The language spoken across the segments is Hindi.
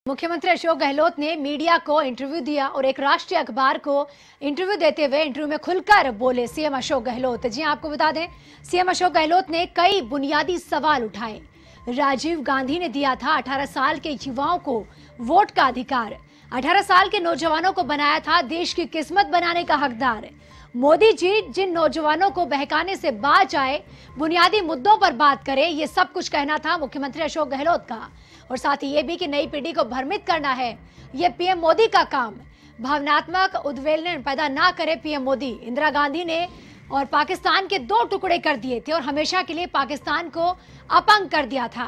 मुख्यमंत्री अशोक गहलोत ने मीडिया को इंटरव्यू दिया और एक राष्ट्रीय अखबार को इंटरव्यू देते हुए इंटरव्यू में खुलकर बोले सीएम अशोक गहलोत। जी आपको बता दें, सीएम अशोक गहलोत ने कई बुनियादी सवाल उठाए। राजीव गांधी ने दिया था 18 साल के युवाओं को वोट का अधिकार, 18 साल के नौजवानों को बनाया था देश की किस्मत बनाने का हकदार। मोदी जी जिन नौजवानों को बहकाने से बाज आए, बुनियादी मुद्दों पर बात करें, ये सब कुछ कहना था मुख्यमंत्री अशोक गहलोत का। और साथ ही ये भी कि नई पीढ़ी को भ्रमित करना है, ये पीएम मोदी का काम। भावनात्मक उद्वेलन पैदा ना करे पीएम मोदी। इंदिरा गांधी ने और पाकिस्तान के 2 टुकड़े कर दिए थे और हमेशा के लिए पाकिस्तान को अपंग कर दिया था।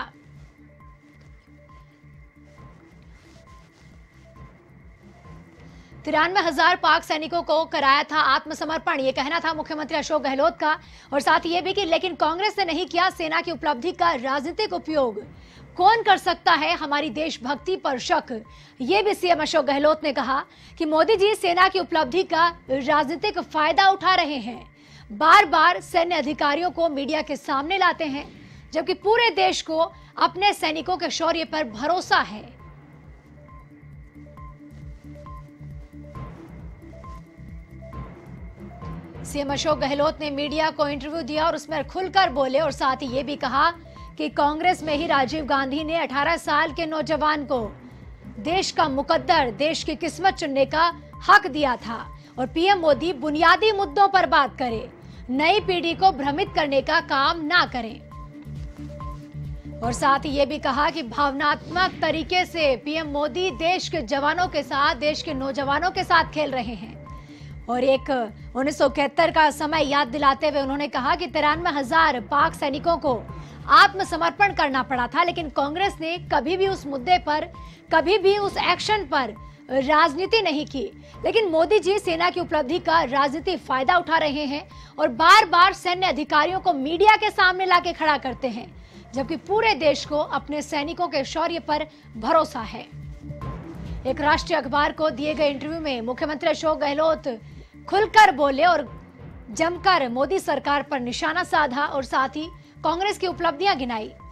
93,000 पाक सैनिकों को कराया था आत्मसमर्पण, ये कहना था मुख्यमंत्री अशोक गहलोत का। और साथ ही ये भी कि लेकिन कांग्रेस ने नहीं किया सेना की उपलब्धि का राजनीतिक उपयोग। कौन कर सकता है हमारी देशभक्ति पर शक, ये भी सीएम अशोक गहलोत ने कहा कि मोदी जी सेना की उपलब्धि का राजनीतिक फायदा उठा रहे हैं। बार बार सैन्य अधिकारियों को मीडिया के सामने लाते हैं, जबकि पूरे देश को अपने सैनिकों के शौर्य पर भरोसा है। सीएम अशोक गहलोत ने मीडिया को इंटरव्यू दिया और उसमें खुलकर बोले और साथ ही ये भी कहा कि कांग्रेस में ही राजीव गांधी ने 18 साल के नौजवान को देश का मुकद्दर, देश की किस्मत चुनने का हक दिया था। और पीएम मोदी बुनियादी मुद्दों पर बात करें, नई पीढ़ी को भ्रमित करने का काम ना करें। और साथ ही ये भी कहा कि भावनात्मक तरीके से पीएम मोदी देश के जवानों के साथ, देश के नौजवानों के साथ खेल रहे हैं। और एक 1971 का समय याद दिलाते हुए उन्होंने कहा कि 93,000 पाक सैनिकों को आत्मसमर्पण करना पड़ा था, लेकिन कांग्रेस ने कभी भी उस मुद्दे पर, कभी भी उस एक्शन पर राजनीति नहीं की। लेकिन मोदी जी सेना की उपलब्धि का राजनीतिक फायदा उठा रहे हैं और बार बार सैन्य अधिकारियों को मीडिया के सामने लाके खड़ा करते हैं, जबकि पूरे देश को अपने सैनिकों के शौर्य पर भरोसा है। एक राष्ट्रीय अखबार को दिए गए इंटरव्यू में मुख्यमंत्री अशोक गहलोत खुलकर बोले और जमकर मोदी सरकार पर निशाना साधा और साथ ही कांग्रेस की उपलब्धियां गिनाई।